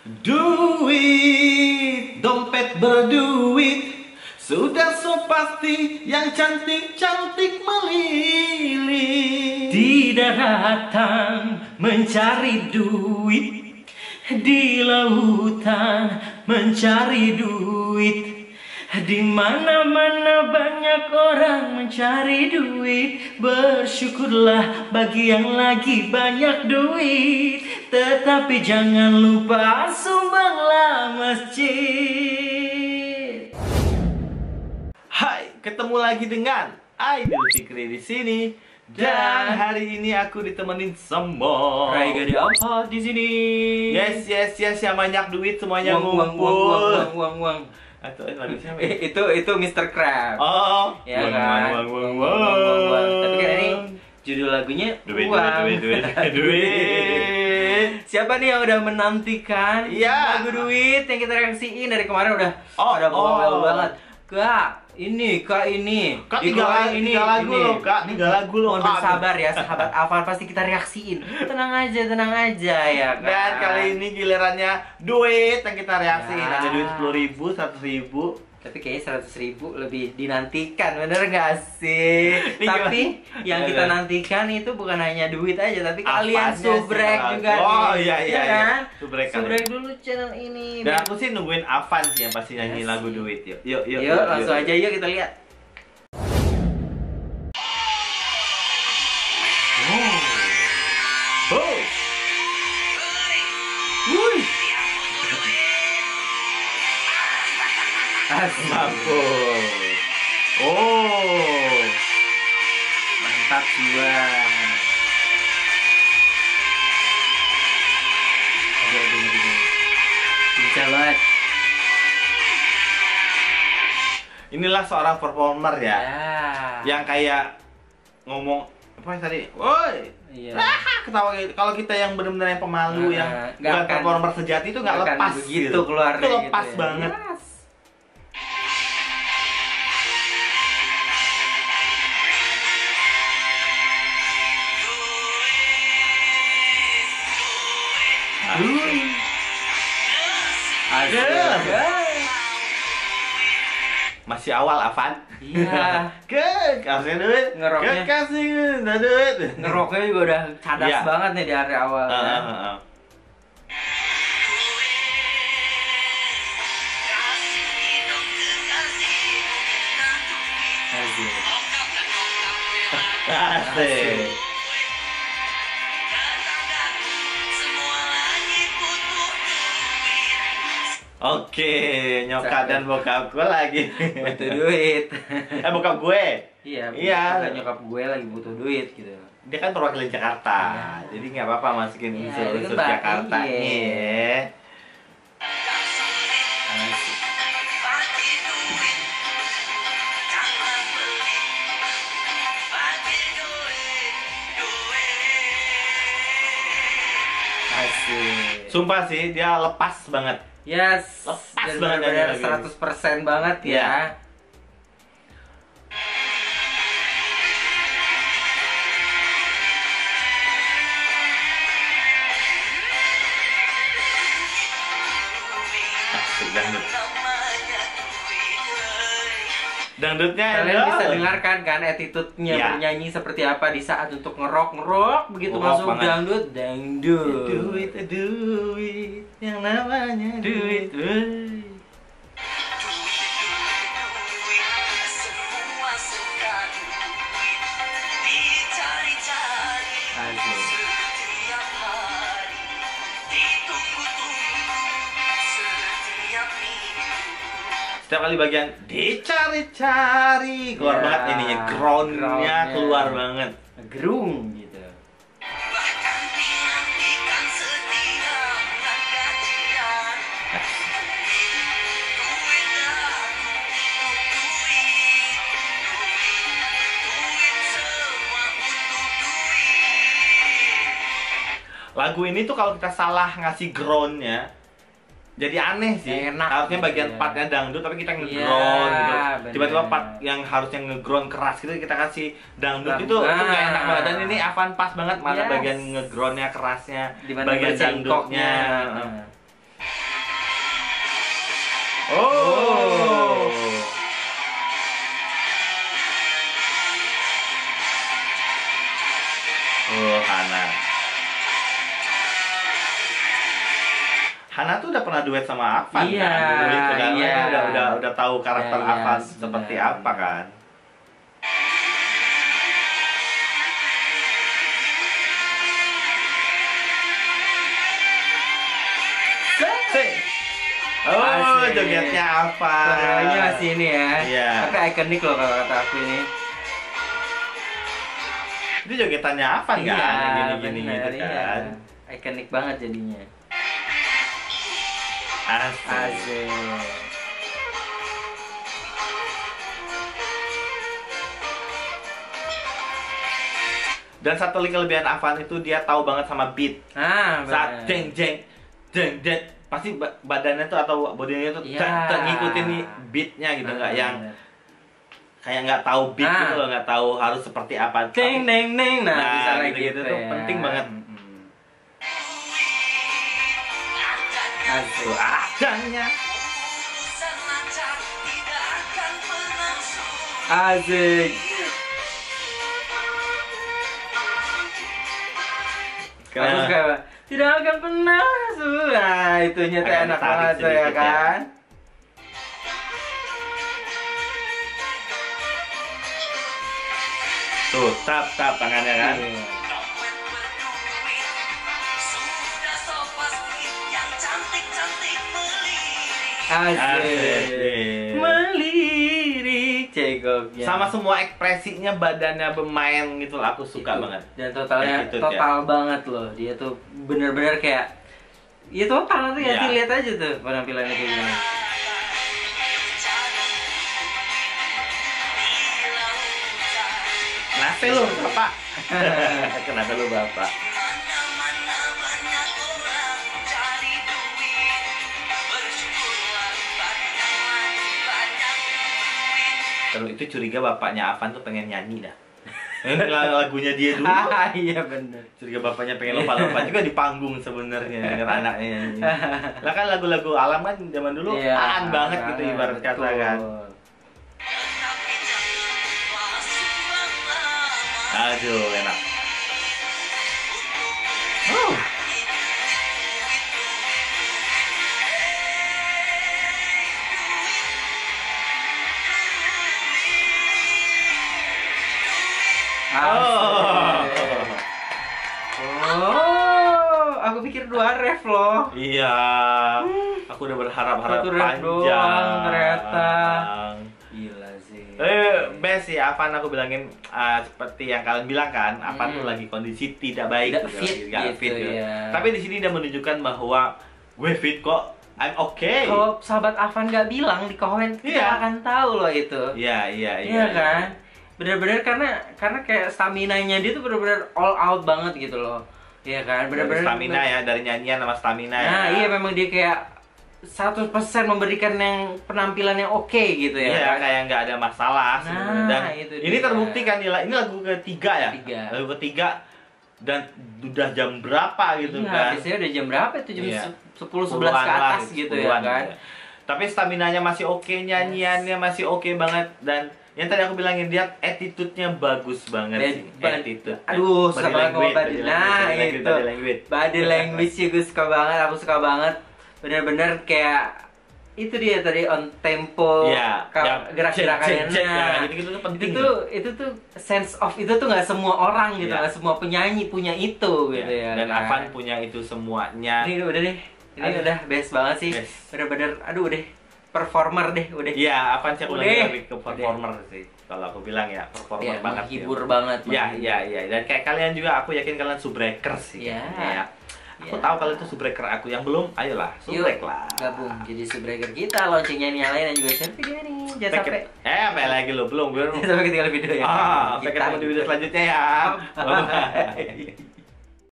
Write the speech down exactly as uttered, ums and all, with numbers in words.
Duit, dompet berduit, sudah so pasti yang cantik-cantik melilit. Di daratan mencari duit, di lautan mencari duit, di mana-mana banyak orang mencari duit. Bersyukurlah bagi yang lagi banyak duit, tetapi jangan lupa sumbanglah masjid. Hai, ketemu lagi dengan Aidil Fikri di sini. Dan hari ini aku ditemenin sama Rai Gade apa di sini? Yes, yes, yes, yang banyak duit semuanya Uang, uang, ngumpul. uang, uang, uang, uang. Atau lagu siapa? Eh, itu itu mister Krab. Oh, Ya uang, kan? uang, uang, Uang, uang, uang, uang. Tapi kan ini uang. judul lagunya Duit, uang. duit, duit, duit, duit. Siapa nih yang udah menantikan Iya. lagu duit yang kita reaksiin dari kemarin udah Oh, ada bawel oh. banget. Kak, ini, Kak ini. Kak, tiga, Dikeluarin tiga lagu loh, Kak, tiga lagu loh. Mohon Kak. bersabar ya, sahabat Afan, pasti kita reaksiin. Tenang aja, tenang aja ya kan. Dan kali ini gilirannya duit yang kita reaksiin. Ya. Ada duit sepuluh ribu, seratus ribu. Tapi kayaknya seratus ribu lebih dinantikan, bener gak sih? Ini Tapi gimana? yang Ya, kita ya. nantikan itu bukan hanya duit aja, tapi Apanya kalian sih subrek kalau- juga Oh, nih. iya, iya, Ya iya. kan? Subrek kalian. Subrek dulu channel ini. Dan biar- aku sih nungguin Avan sih yang pasti nyanyi Yes. lagu duit. Yuk, yuk, yuk. Yuk, langsung aja yuk kita lihat. Oh. Wuih. Asik. Mampus. Oh. Mantap jiwa. Aduh, aduh, aduh, aduh. Lincah banget. Inilah seorang performer ya, Ya. yang kayak ngomong apa tadi? Woi. Iya. Ah, ketawa gitu. Kalau kita yang benar-benar yang pemalu, Nah, yang nggak bukan akan- performer sejati itu nggak nggak akan lepas begitu gitu. keluarnya Itu lepas gitu ya. banget. Yes. Asik. Asik. Yes. Masih awal Avan. Iya. Ke kasih duit. Ngeroknya. Ke kasih duit. Ngeroknya juga udah cadas Iya. banget nih di hari awal. Ah, ya. ah, ah, ah. Asik. Asik. Oke, nyokap dan bokapku lagi. Butuh duit. Eh, bokap gue. Iya, Iya. bukan nyokap gue lagi butuh duit gitu. Dia kan perwakilan Jakarta. Iya. Jadi nggak apa-apa masukin Iya, unsur-unsur itu kan Jakarta. iya. Iya. Asik. Asik. Sumpah sih, dia lepas banget. Yes. Lepas Dan banget benar-benar dari lagu ini. seratus persen banget ya. Iya. Asik dangdut. Dangdutnya Kalian enak. bisa dengarkan kan attitude-nya Iya. bernyanyi seperti apa di saat untuk ngerok ngerok begitu Ngerok masuk banget. dangdut dangdut Duit, duit, yang namanya duit. duit. Asik. Setiap kali bagian dicari-cari keluar Ya, banget ininya, groundnya groundnya. keluar banget. Gerung gitu. Lagu ini tuh kalau kita salah ngasih groundnya jadi aneh sih. Enak Harusnya gitu bagian ya. partnya dangdut tapi kita Iya, ngeground gitu. bener. Tiba-tiba part yang harusnya ngeground keras gitu kita kasih dangdut Bang, itu itu nggak ah. enak banget. Dan ini Avan pas banget mana Yes. bagian ngegroundnya kerasnya, Di mana bagian bercengkoknya. dangdutnya. Nah. Hana tuh udah pernah duet sama Avan Iya, kan dulu itu kan. iya. Mereka udah udah udah tahu karakter Iya, iya, Avan benar. seperti apa kan. Sih. Oh, Asik. jogetnya Avan. Koreonya masih ini ya. Iya. Tapi ikonik loh kalau kata aku ini. Itu jogetannya Avan kan? Yang gini-gini bener, gitu kan. Iya. Ikonik banget jadinya. Asik. Asik. Dan satu lagi kelebihan Avan itu dia tahu banget sama beat. Ah, Saat bener. jeng jeng jeng jeng pasti ba- badannya tuh atau bodinya tuh Iya. tek- tek ngikutin nih beatnya gitu, nggak Ah, yang bener. kayak nggak tahu beat Ah. gitu loh, nggak tahu harus seperti apa. Neng neng neng, nah, Nah, bisa lagi gitu-gitu gitu tuh ya. penting banget. Mm-mm. Asik. Tuh adanya. Asik. Aku Karena suka banget. Tidak akan pernah su. Nah, itunya tuh Agak enak ditarik banget tuh ya sedikit ya. kan. tuh tap tap tangannya kan. Iya. Asik. Asik. Melirik cegoknya. Sama semua ekspresinya badannya bermain gitu loh, aku suka Itu. banget. Dan totalnya Attitude, total banget loh. Dia tuh bener-bener kayak ya total tuh ya, Iya. lihat aja tuh penampilannya kayak gini. Kenapa lu bapak? Kenapa lu bapak? Kalau itu curiga bapaknya Avan tuh pengen nyanyi dah. Eh, lagunya dia dulu. Ah iya bener. Curiga bapaknya pengen lompat-lompat juga di panggung sebenarnya denger anaknya nyanyi. Lah kan lagu-lagu alam kan zaman dulu Iya, aan banget gitu ibarat kata betul. kan. Aduh, enak. Oh. Asik. Oh, aku pikir dua ref loh. Iya. Aku udah berharap-harap Satu ref panjang. doang ternyata. Gila sih. Eh, best sih Avan aku bilangin ah, seperti yang kalian bilang kan, Avan Hmm. tuh lagi kondisi tidak baik, Tidak gitu, fit lagi nggak gitu, fit gitu. ya. Tapi di sini dia menunjukkan bahwa gue fit kok, I'm okay. Kalau sahabat Avan nggak bilang di komen, kita Iya. akan tahu loh itu. Iya, iya, iya. Iya kan? Bener-bener karena karena kayak stamina-nya dia tuh bener-bener all out banget gitu loh. Iya kan? Dari Bener-bener stamina ya, dari nyanyian sama stamina ya. Nah, iya memang dia kayak seratus persen memberikan yang penampilan yang oke gitu ya. Iya, kan? kayak nggak ada masalah Nah, sebenarnya. Dan itu ini dia. terbukti kan, Nila. Ini lagu ketiga ya? Ketiga. Lagu ketiga dan udah jam berapa gitu Iya, kan? biasanya udah jam berapa itu? Jam Iya. sepuluh sebelas ke Puluhan lah, atas gitu ya puluhan kan. gitu ya. Tapi staminanya masih oke, nyanyiannya masih oke banget, dan yang tadi aku bilangin dia attitude-nya bagus banget Bad- sih. bad- Attitude. Aduh, Body suka banget language, ngomong body. body Nah, language, body itu. body language. Body language sih gue suka banget, aku suka banget. Bener-bener kayak itu dia tadi on tempo, Iya, ka- yang gerak-gerakannya. cek, cek, cek, ya, gitu-gitu tuh penting. Itu tuh itu tuh sense of itu tuh nggak semua orang gitu, Iya. nggak semua penyanyi punya itu gitu Ya, ya. dan kan? Avan punya itu semuanya. Ini udah deh, ini Aduh. udah best banget sih. Best. Bener-bener, aduh deh, performer deh, udah. Iya, Avan sih aku Udah. lagi lebih ke performer sih. Kalau aku bilang ya, performer Iya, banget. menghibur ya. banget. Iya, menghibur. iya, iya. Dan kayak kalian juga, aku yakin kalian subbreakers sih. Iya. kayaknya ya. Aku Iya. tahu kalian itu subbreaker aku. Yang belum, ayolah, Yuk, subbrek lah. gabung jadi subbreaker kita, launchingnya nyalain dan juga share video nih. Jangan Sampai sampai ket- Eh, apa lagi lo? Belum, belum. jangan sampai ketinggalan video ya. Ah, sampai Kita ketemu di video gitu. selanjutnya ya. Bye-bye.